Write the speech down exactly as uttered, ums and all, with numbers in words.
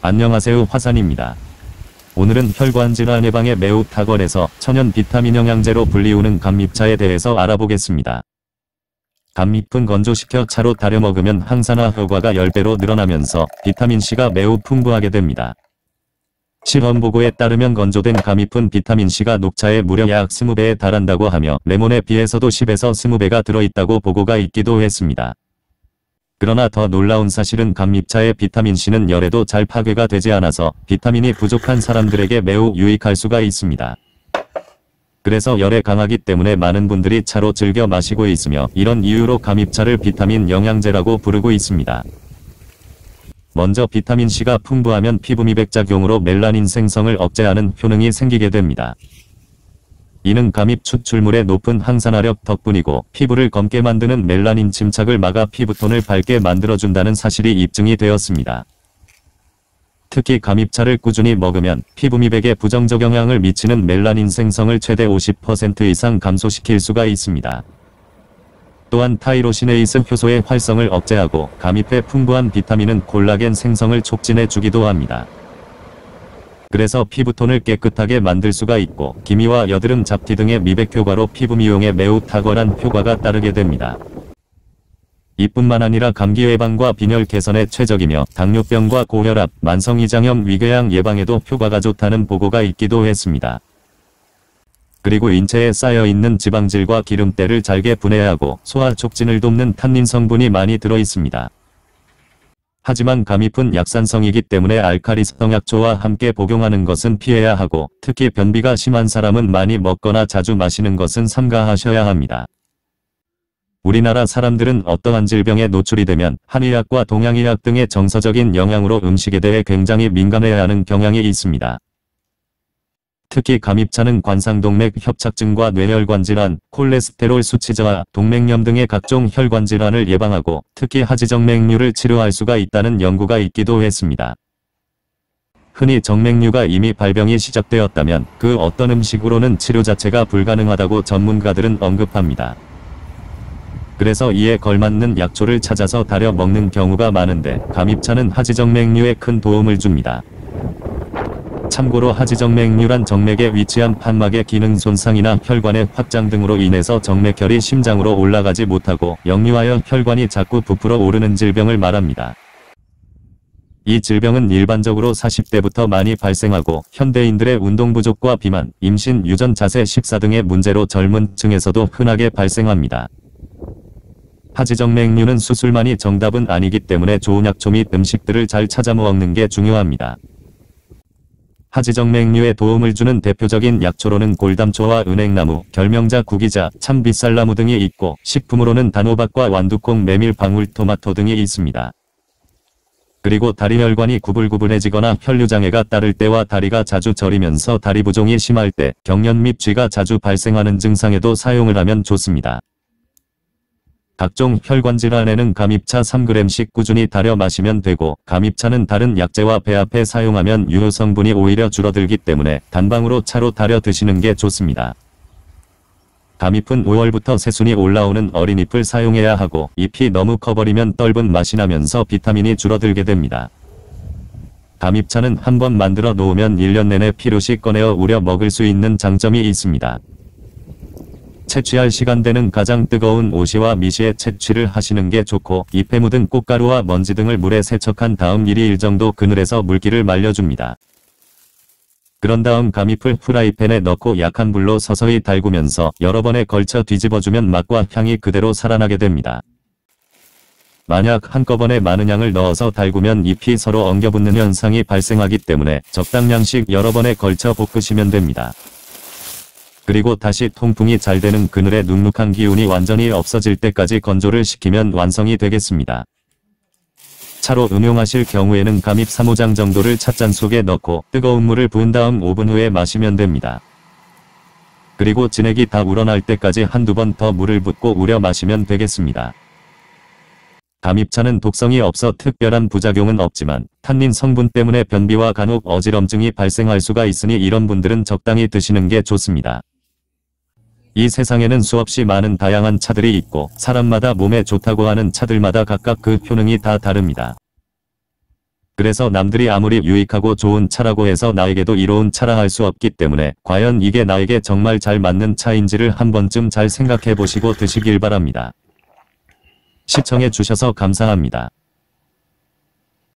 안녕하세요, 화산입니다. 오늘은 혈관질환 예방에 매우 탁월해서 천연 비타민 영양제로 불리우는 감잎차에 대해서 알아보겠습니다. 감잎은 건조시켜 차로 달여 먹으면 항산화 효과가 십 배로 늘어나면서 비타민C가 매우 풍부하게 됩니다. 실험 보고에 따르면 건조된 감잎은 비타민C가 녹차에 무려 약 이십 배에 달한다고 하며 레몬에 비해서도 십에서 이십 배가 들어있다고 보고가 있기도 했습니다. 그러나 더 놀라운 사실은 감잎차의 비타민C는 열에도 잘 파괴가 되지 않아서 비타민이 부족한 사람들에게 매우 유익할 수가 있습니다. 그래서 열에 강하기 때문에 많은 분들이 차로 즐겨 마시고 있으며 이런 이유로 감잎차를 비타민 영양제라고 부르고 있습니다. 먼저 비타민C가 풍부하면 피부 미백작용으로 멜라닌 생성을 억제하는 효능이 생기게 됩니다. 이는 감잎 추출물의 높은 항산화력 덕분이고 피부를 검게 만드는 멜라닌 침착을 막아 피부톤을 밝게 만들어준다는 사실이 입증이 되었습니다. 특히 감잎차를 꾸준히 먹으면 피부 미백에 부정적 영향을 미치는 멜라닌 생성을 최대 오십 퍼센트 이상 감소시킬 수가 있습니다. 또한 타이로시네이스 효소의 활성을 억제하고 감잎의 풍부한 비타민은 콜라겐 생성을 촉진해 주기도 합니다. 그래서 피부톤을 깨끗하게 만들 수가 있고 기미와 여드름 잡티 등의 미백 효과로 피부 미용에 매우 탁월한 효과가 따르게 됩니다. 이뿐만 아니라 감기 예방과 빈혈 개선에 최적이며 당뇨병과 고혈압, 만성이장염, 위궤양 예방에도 효과가 좋다는 보고가 있기도 했습니다. 그리고 인체에 쌓여있는 지방질과 기름때를 잘게 분해하고 소화 촉진을 돕는 탄닌 성분이 많이 들어있습니다. 하지만 감잎은 약산성이기 때문에 알칼리성 약초와 함께 복용하는 것은 피해야 하고 특히 변비가 심한 사람은 많이 먹거나 자주 마시는 것은 삼가하셔야 합니다. 우리나라 사람들은 어떠한 질병에 노출이 되면 한의학과 동양의학 등의 정서적인 영향으로 음식에 대해 굉장히 민감해야 하는 경향이 있습니다. 특히 감잎차는 관상동맥 협착증과 뇌혈관 질환, 콜레스테롤 수치 저하, 동맥염 등의 각종 혈관 질환을 예방하고 특히 하지정맥류를 치료할 수가 있다는 연구가 있기도 했습니다. 흔히 정맥류가 이미 발병이 시작되었다면 그 어떤 음식으로는 치료 자체가 불가능하다고 전문가들은 언급합니다. 그래서 이에 걸맞는 약초를 찾아서 달여 먹는 경우가 많은데 감잎차는 하지정맥류에 큰 도움을 줍니다. 참고로 하지정맥류란 정맥에 위치한 판막의 기능 손상이나 혈관의 확장 등으로 인해서 정맥혈이 심장으로 올라가지 못하고 역류하여 혈관이 자꾸 부풀어 오르는 질병을 말합니다. 이 질병은 일반적으로 사십 대부터 많이 발생하고 현대인들의 운동 부족과 비만, 임신, 유전, 자세, 식사 등의 문제로 젊은 층에서도 흔하게 발생합니다. 하지정맥류는 수술만이 정답은 아니기 때문에 좋은 약초 및 음식들을 잘 찾아 먹는 게 중요합니다. 하지정맥류에 도움을 주는 대표적인 약초로는 골담초와 은행나무, 결명자, 구기자, 참빗살나무 등이 있고 식품으로는 단호박과 완두콩, 메밀, 방울토마토 등이 있습니다. 그리고 다리혈관이 구불구불해지거나 혈류장애가 따를 때와 다리가 자주 저리면서 다리 부종이 심할 때, 경련 및 쥐가 자주 발생하는 증상에도 사용을 하면 좋습니다. 각종 혈관 질환에는 감잎차 삼 그램씩 꾸준히 달여 마시면 되고 감잎차는 다른 약재와 배합해 사용하면 유효 성분이 오히려 줄어들기 때문에 단방으로 차로 달여 드시는 게 좋습니다. 감잎은 오월부터 새순이 올라오는 어린 잎을 사용해야 하고 잎이 너무 커버리면 떫은 맛이 나면서 비타민이 줄어들게 됩니다. 감잎차는 한번 만들어 놓으면 일 년 내내 필요시 꺼내어 우려 먹을 수 있는 장점이 있습니다. 채취할 시간대는 가장 뜨거운 오시와 미시에 채취를 하시는 게 좋고 잎에 묻은 꽃가루와 먼지 등을 물에 세척한 다음 일, 이일 정도 그늘에서 물기를 말려줍니다. 그런 다음 감잎을 프라이팬에 넣고 약한 불로 서서히 달구면서 여러 번에 걸쳐 뒤집어주면 맛과 향이 그대로 살아나게 됩니다. 만약 한꺼번에 많은 양을 넣어서 달구면 잎이 서로 엉겨붙는 현상이 발생하기 때문에 적당량씩 여러 번에 걸쳐 볶으시면 됩니다. 그리고 다시 통풍이 잘 되는 그늘에 눅눅한 기운이 완전히 없어질 때까지 건조를 시키면 완성이 되겠습니다. 차로 음용하실 경우에는 감잎 삼, 오 장 정도를 찻잔 속에 넣고 뜨거운 물을 부은 다음 오 분 후에 마시면 됩니다. 그리고 진액이 다 우러날 때까지 한두 번 더 물을 붓고 우려 마시면 되겠습니다. 감잎차는 독성이 없어 특별한 부작용은 없지만 탄닌 성분 때문에 변비와 간혹 어지럼증이 발생할 수가 있으니 이런 분들은 적당히 드시는 게 좋습니다. 이 세상에는 수없이 많은 다양한 차들이 있고 사람마다 몸에 좋다고 하는 차들마다 각각 그 효능이 다 다릅니다. 그래서 남들이 아무리 유익하고 좋은 차라고 해서 나에게도 이로운 차라 할 수 없기 때문에 과연 이게 나에게 정말 잘 맞는 차인지를 한 번쯤 잘 생각해 보시고 드시길 바랍니다. 시청해 주셔서 감사합니다.